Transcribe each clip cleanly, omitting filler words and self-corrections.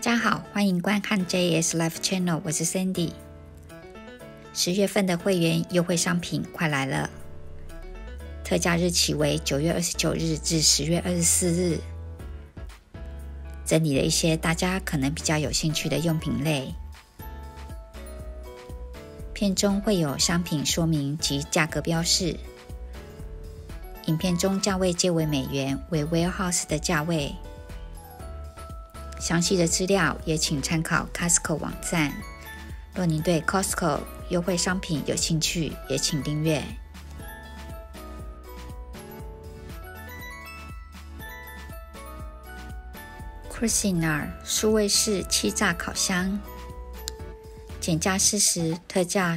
家好，欢迎观看 JS Life Channel， 我是 Sandy。10月份的会员优惠商品快来了，特价日期为9月29日至10月24日。整理了一些大家可能比较有兴趣的用品类，片中会有商品说明及价格标示，影片中价位皆为美元，为 Warehouse 的价位。详细的资料也请参考 Costco 网站。若您对 Costco 优惠商品有兴趣，也请订阅。Cuisinart 数位式气炸烤箱，减价40，特价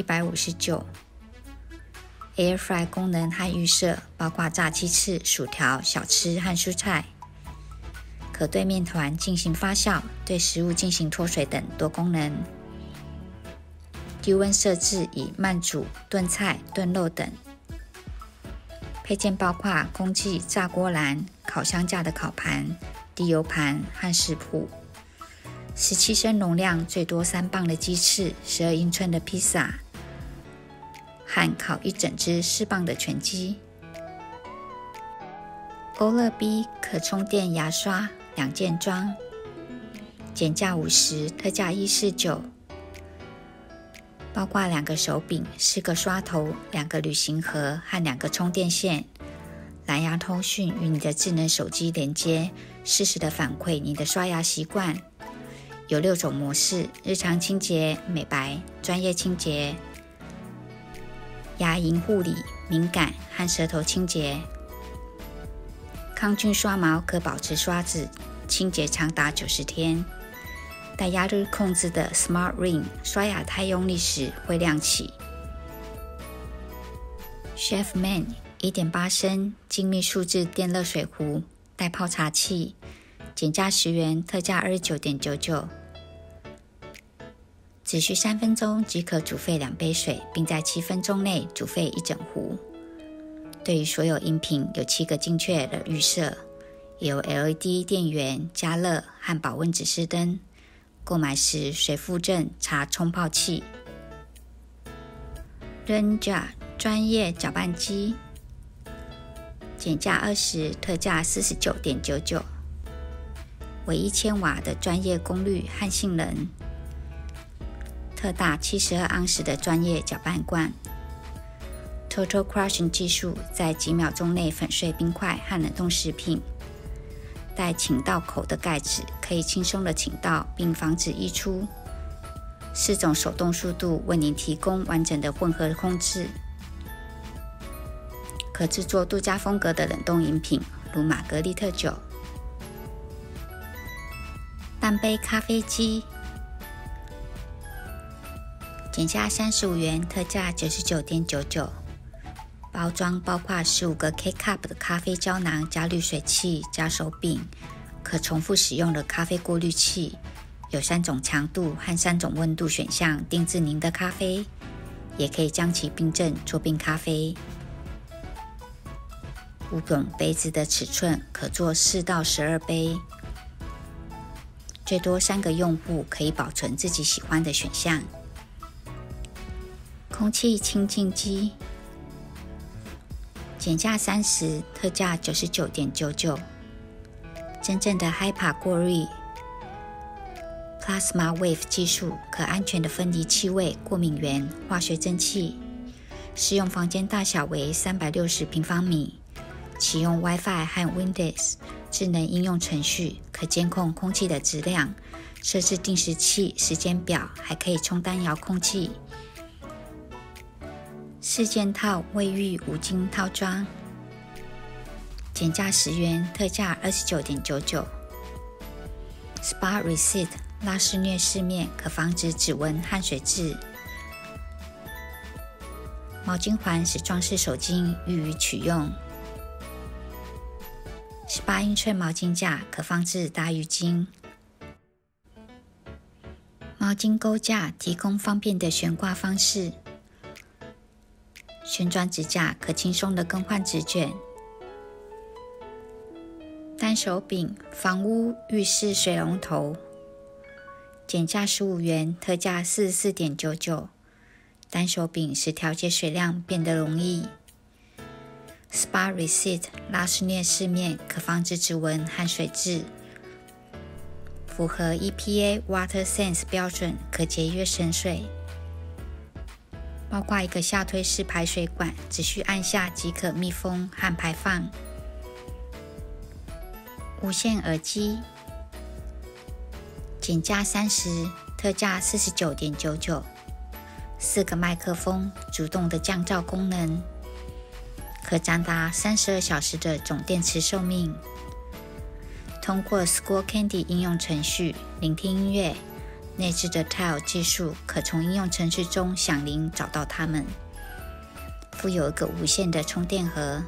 159。Air Fry 功能和预设，包括炸鸡翅、薯条、小吃和蔬菜。可对面团进行发酵，对食物进行脱水等多功能。低温设置以慢煮、炖菜、炖肉等。配件包括空气炸锅篮、烤箱架的烤盘、低油盘和食谱。17升容量，最多3磅的鸡翅，12英寸的披萨，和烤一整只4磅的全鸡。欧乐 B 可充电牙刷2件装，减价50，特价149，包括2个手柄、4个刷头、2个旅行盒和2个充电线。蓝牙通讯与你的智能手机连接，适时的反馈你的刷牙习惯。有6种模式：日常清洁、美白、专业清洁、牙龈护理、敏感和舌头清洁。抗菌刷毛可保持刷子清洁长达90天。带压力控制的 Smart Ring 刷牙太用力时会亮起。Chefman 1.8 升精密数字电热水壶，带泡茶器，减价10元，特价29.99。只需3分钟即可煮沸2杯水，并在7分钟内煮沸1整壶。对于所有饮品有7个精确的预设，也有 LED 电源、加热和保温指示灯。购买时随附赠茶冲泡器。Renja 专业搅拌机，减价20，特价49.99，为1000瓦的专业功率和性能，特大72盎司的专业搅拌罐。Total Crushing 技术在几秒钟内粉碎冰块和冷冻食品。带倾倒口的盖子，可以轻松的倾倒并防止溢出。4种手动速度为您提供完整的混合控制。可制作度假风格的冷冻饮品，如玛格丽特酒。半杯咖啡机，减价35元，特价99.99。包装包括15个 K-Cup 的咖啡胶囊加滤水器加手柄，可重复使用的咖啡过滤器，有3种强度和3种温度选项定制您的咖啡，也可以将其冰镇做冰咖啡。5种杯子的尺寸可做4到12杯，最多3个用户可以保存自己喜欢的选项。空气清净机，减价30，特价99.99。真正的 HEPA 过滤 Plasma Wave 技术，可安全的分离气味、过敏源、化学蒸汽。适用房间大小为360平方米，启用 Wi-Fi 和 Windows 智能应用程序，可监控空气的质量，设置定时器、时间表，还可以充当遥控器。4件套卫浴5金套装，减价10元，特价29.99。Spa Receipt 拉式疟饰面，可防止指纹和水渍。毛巾环使装饰手巾易于取用。18英寸毛巾架，可放置大浴巾。毛巾钩架提供方便的悬挂方式。旋转指甲可轻松的更换纸卷。单手柄、房屋浴室水龙头， 减价15元，特价44.99。单手柄使调节水量变得容易。Spa Receipt 拉丝虐饰面，可防止指纹和水渍。符合 EPA WaterSense 标准，可节约省水。包括一个下推式排水管，只需按下即可密封和排放。无线耳机，减价30，特价49.99。4个麦克风，主动的降噪功能，可长达32小时的总电池寿命。通过 Skullcandy 应用程序聆听音乐，内置的 Tile 技术可从应用程序中响铃找到它们。附有一个无线的充电盒。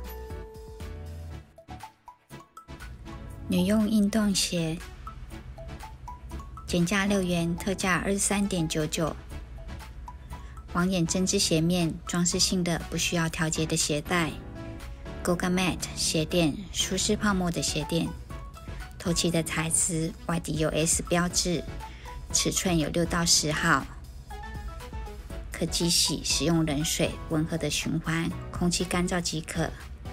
女用运动鞋，减价6元，特价23.99。网眼针织鞋面，装饰性的不需要调节的鞋带。Goga Mat 鞋垫，舒适泡沫的鞋垫。透气的材质，外底有 S 标志，尺寸有6到10号。可机洗，使用冷水温和的循环，空气干燥即可。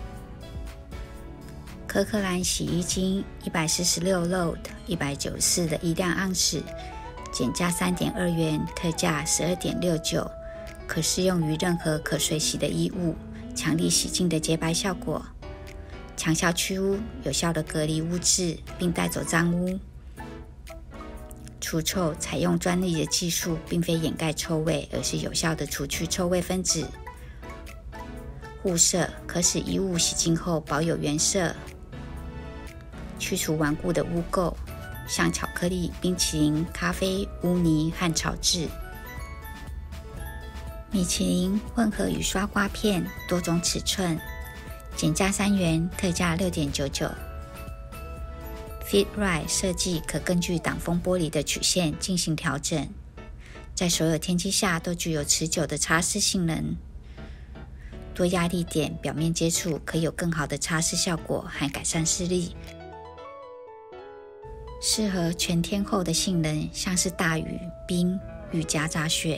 科克兰洗衣精146 load 194的1盎司，减价3.2元，特价12.69，可适用于任何可水洗的衣物，强力洗净的洁白效果，强效去污，有效的隔离污渍，并带走脏污。除臭采用专利的技术，并非掩盖臭味，而是有效的除去臭味分子。护色可使衣物洗净后保有原色，去除顽固的污垢，像巧克力、冰淇淋、咖啡、污泥和草渍。米其林混合雨刷刮片，多种尺寸，减价3元，特价6.99。Fit Right 设计可根据挡风玻璃的曲线进行调整，在所有天气下都具有持久的擦拭性能。多压力点表面接触可有更好的擦拭效果和改善视力。适合全天候的性能，像是大雨、冰与夹杂雪。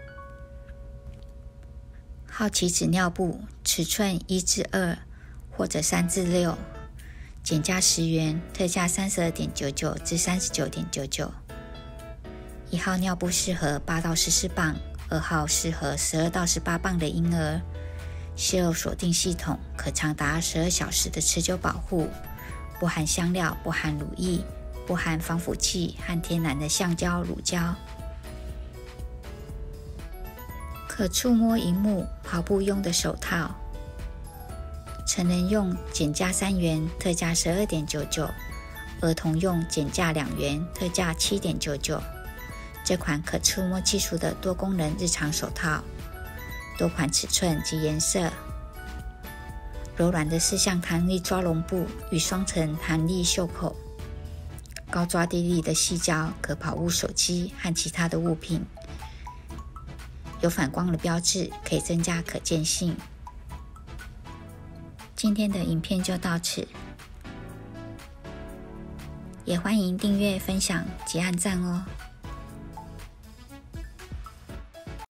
好奇纸尿布，尺寸1至2或者3至6，减价10元，特价32.99至39.99。1号尿布适合8到14磅，2号适合12到18磅的婴儿。吸肉锁定系统，可长达12小时的持久保护，不含香料，不含乳液，不含防腐剂和天然的橡胶、乳胶。可触摸萤幕，跑步用的手套。成人用减价3元，特价12.99；儿童用减价2元，特价7.99。这款可触摸技术的多功能日常手套，多款尺寸及颜色。柔软的4项弹力抓绒布与双层弹力袖口，高抓地力的细胶可保护手机和其他的物品。有反光的标志，可以增加可见性。今天的影片就到此，也欢迎订阅、分享及按赞哦。